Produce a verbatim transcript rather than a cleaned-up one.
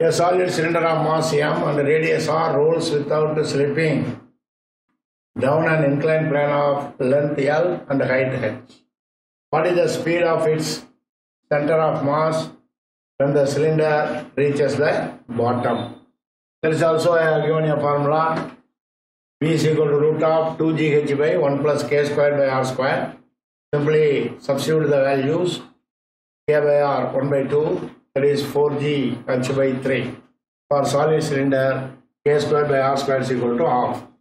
A solid cylinder of mass m and radius r rolls without slipping down an inclined plane of length L and height h. What is the speed of its center of mass when the cylinder reaches the bottom? There is also a given a formula. V is equal to root of two G H by one plus K squared by R squared. Simply substitute the values. K by R one by two, that is four G H by three. For solid cylinder, K squared by R squared is equal to half.